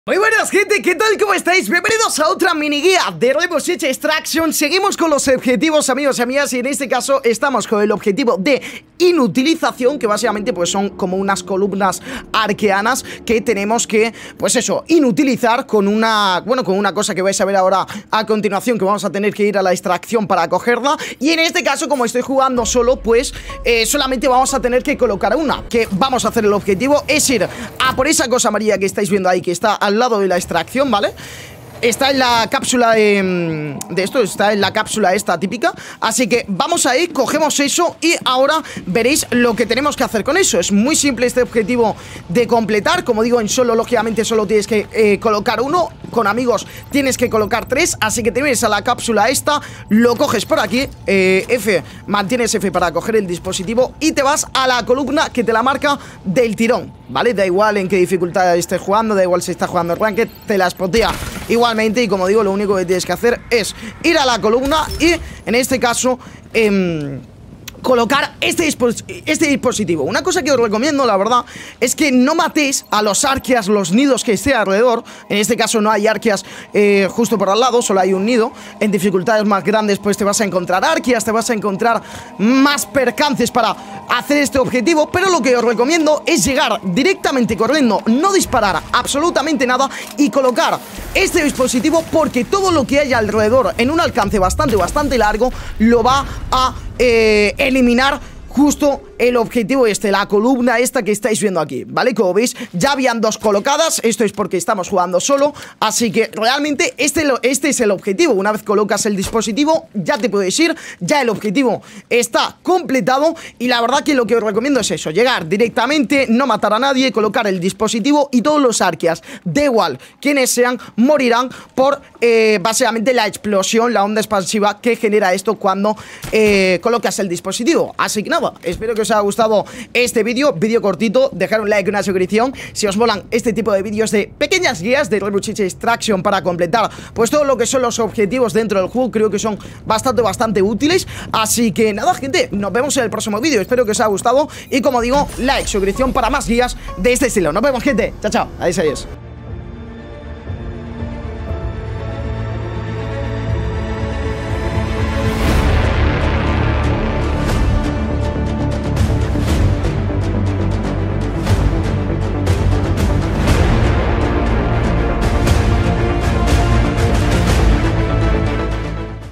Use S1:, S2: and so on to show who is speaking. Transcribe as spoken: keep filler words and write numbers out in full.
S1: Muy buenas, gente, ¿qué tal? ¿Cómo estáis? Bienvenidos a otra mini guía de Rainbow Six Extraction. Seguimos con los objetivos, amigos y amigas, y en este caso estamos con el objetivo de inutilización, que básicamente pues son como unas columnas arqueanas que tenemos que, pues eso, inutilizar con una, bueno, con una cosa que vais a ver ahora a continuación, que vamos a tener que ir a la extracción para cogerla. Y en este caso, como estoy jugando solo, pues eh, solamente vamos a tener que colocar una, que vamos a hacer el objetivo, es ir a por esa cosa amarilla que estáis viendo ahí, que está al lado de la extracción, ¿vale? Está en la cápsula de, de esto, está en la cápsula esta típica. Así que vamos ahí, cogemos eso y ahora veréis lo que tenemos que hacer con eso. Es muy simple este objetivo de completar. Como digo, en solo, lógicamente, solo tienes que eh, colocar uno. Con amigos tienes que colocar tres. Así que te vienes a la cápsula esta, lo coges por aquí, eh, F, mantienes F para coger el dispositivo y te vas a la columna que te la marca del tirón, ¿vale? Da igual en qué dificultad estés jugando, da igual si estás jugando el ranked, te la spotea igualmente. Y como digo, lo único que tienes que hacer es ir a la columna y en este caso eh, colocar este, dispos este dispositivo. Una cosa que os recomiendo, la verdad, es que no matéis a los arqueas, los nidos que esté alrededor. En este caso no hay arqueas eh, justo por al lado, solo hay un nido. En dificultades más grandes pues te vas a encontrar arqueas, te vas a encontrar más percances para hacer este objetivo. Pero lo que os recomiendo es llegar directamente corriendo, no disparar absolutamente nada y colocar este dispositivo, porque todo lo que hay alrededor en un alcance bastante, bastante largo lo va a eh, eliminar justo el objetivo este, la columna esta que estáis viendo aquí, ¿vale? Como veis, ya habían dos colocadas. Esto es porque estamos jugando solo. Así que realmente este, este es el objetivo. Una vez colocas el dispositivo, ya te puedes ir. Ya el objetivo está completado. Y la verdad que lo que os recomiendo es eso: llegar directamente, no matar a nadie, colocar el dispositivo y todos los arqueas, da igual quienes sean, morirán por eh, básicamente la explosión, la onda expansiva que genera esto cuando eh, colocas el dispositivo. Así que nada, espero que os haya gustado este vídeo, vídeo cortito, dejar un like y una suscripción si os molan este tipo de vídeos de pequeñas guías de Rainbow Six Extraction para completar pues todo lo que son los objetivos dentro del juego. Creo que son bastante, bastante útiles. Así que nada, gente, nos vemos en el próximo vídeo. Espero que os haya gustado y, como digo, like, suscripción para más guías de este estilo. Nos vemos, gente. Chao, chao. Adiós, adiós.